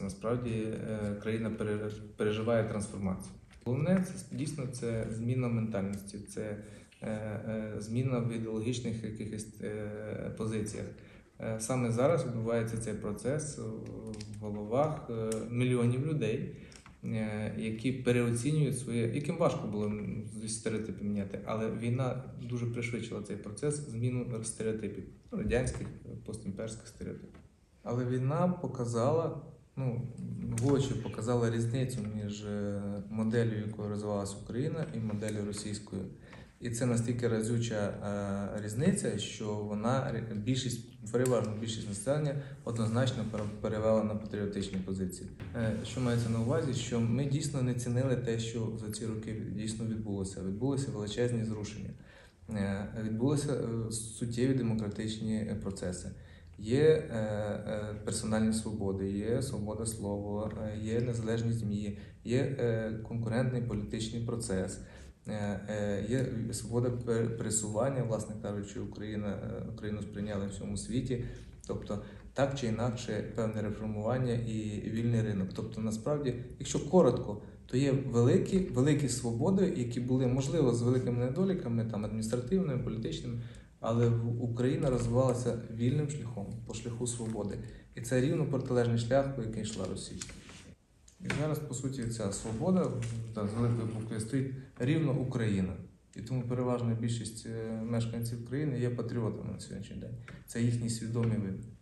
Насправді країна переживає трансформацію. Головне це дійсно зміна ментальності, це зміна в ідеологічних якихось позиціях. Саме зараз відбувається цей процес в головах мільйонів людей, які переоцінюють яким важко було стереотипи міняти, але війна дуже пришвидшила цей процес, зміну стереотипів, радянських, постімперських стереотипів. Але війна показала, в очі показала різницю між моделлю, якою розвивалася Україна, і моделлю російською. І це настільки разюча різниця, що вона переважну більшість населення однозначно перевела на патріотичні позиції. Що мається на увазі, що ми дійсно не цінили те, що за ці роки дійсно відбулося. Відбулися величезні зрушення, відбулися суттєві демократичні процеси. Є персональні свободи, є свобода слова, є незалежні ЗМІ, є конкурентний політичний процес, є свобода пересування, власне кажучи, Україну сприйняли в всьому світі, тобто так чи інакше певне реформування і вільний ринок. Тобто насправді, якщо коротко, то є великі свободи, які були, можливо, з великими недоліками, адміністративними, політичними, але Україна розвивалася вільним шляхом, по шляху свободи. І це рівно протилежний шлях, по який йшла Росія. І зараз, по суті, ця свобода з великої букви стоїть рівно Україна. І тому переважна більшість мешканців країни є патріотами на сьогоднішній день. Це їхній свідомий вибір.